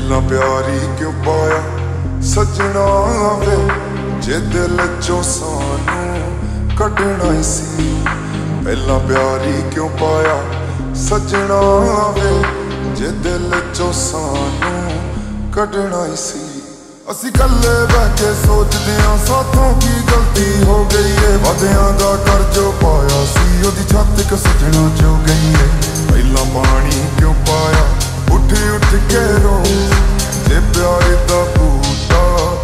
पहला प्यारी क्यों पाया सजना वे जे दिल चो सानू कटना ही सी। पहला प्यारी क्यों पाया सजना वे जे दिल चो सानू कटना ही सी। असी कल्ले बह के सोचदे हां साथों की गलती हो गई है। वादियां दा कर जो पाया सी ओदी छत क सजना चो गई है। पहला पानी क्यों पाया उठ उठ के रो जे प्यार दा बूटा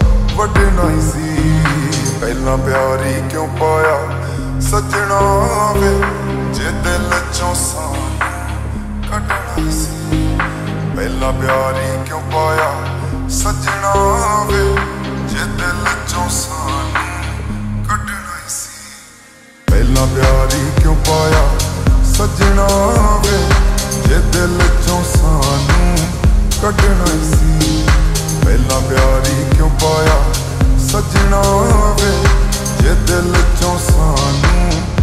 वडना ही सी। पहला प्यारी क्यों पाया सजना वे जे दिल चो सानू कटना ही सी। पहला प्यारी क्यों पाया सजना वे जे दिल चो सानू कटना ही सी। पहला प्यारी क्यों पाया सजना वे जे दिल चो सानू कटना ही सी। पहला प्यारी क्यों पाया सजना वे जे दिल चो सानू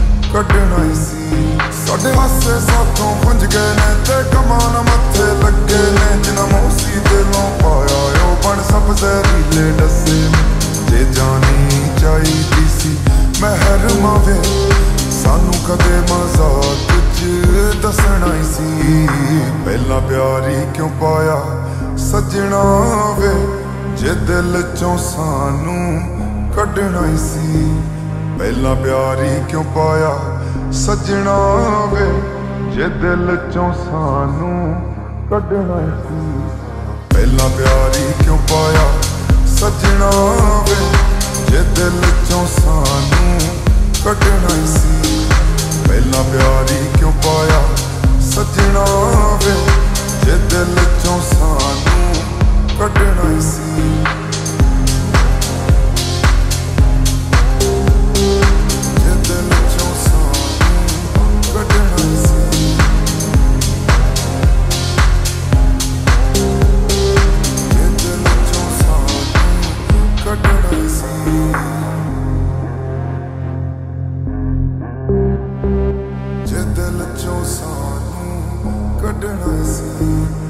कटना ही सी। साडे हासे साथों पुंज गए ने ते कमान मत्थे लगे ने जिन्हां मौसी दिलों पाया ओ बन सब जहरीले डसे। जे जानी चाहिदी सी महरमा वे सानू कदे मजाक च दसना ही सी। पहला प्यारी क्यों पाया सजना वे जे दिल चो सानू कटना ही सी। पहला प्यारी क्यों पाया सजना वे जे दिल चो सानू कटना ही सी। पहला प्यारी क्यों पाया सजना वे जे दिल चो सानू कटना ही सी। पहला प्यारी क्यों पाया सजना वे जे दिल चो सानू कटना ही सी। जे दिल चो सानू कटना ही सी।